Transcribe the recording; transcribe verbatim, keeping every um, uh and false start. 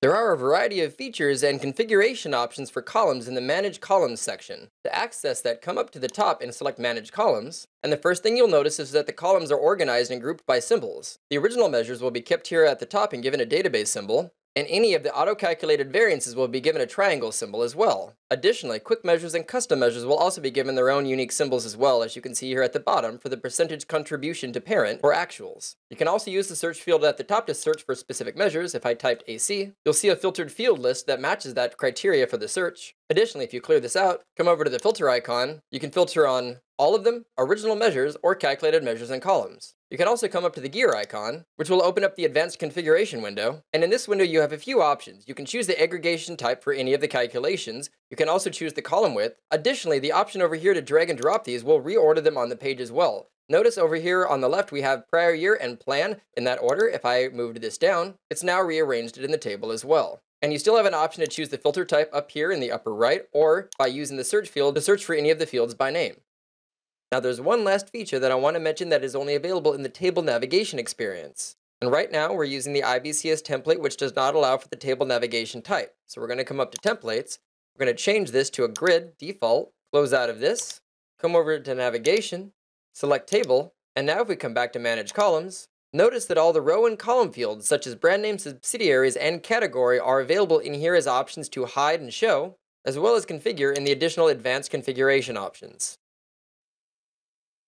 There are a variety of features and configuration options for columns in the Manage Columns section. To access that, come up to the top and select Manage Columns, and the first thing you'll notice is that the columns are organized and grouped by symbols. The original measures will be kept here at the top and given a database symbol, and any of the auto-calculated variances will be given a triangle symbol as well. Additionally, quick measures and custom measures will also be given their own unique symbols as well, as you can see here at the bottom for the percentage contribution to parent or actuals. You can also use the search field at the top to search for specific measures. If I typed A C, you'll see a filtered field list that matches that criteria for the search. Additionally, if you clear this out, come over to the filter icon, you can filter on all of them, original measures, or calculated measures and columns. You can also come up to the gear icon, which will open up the advanced configuration window, and in this window you have a few options. You can choose the aggregation type for any of the calculations. You can also choose the column width. Additionally, the option over here to drag and drop these will reorder them on the page as well. Notice over here on the left we have prior year and plan in that order. If I moved this down, it's now rearranged it in the table as well. And you still have an option to choose the filter type up here in the upper right, or by using the search field to search for any of the fields by name. Now there's one last feature that I want to mention that is only available in the table navigation experience. And right now we're using the I B C S template, which does not allow for the table navigation type. So we're going to come up to templates, we're going to change this to a grid default, close out of this, come over to navigation, select table, and now if we come back to manage columns, notice that all the row and column fields such as brand name, subsidiaries, and category are available in here as options to hide and show, as well as configure in the additional advanced configuration options.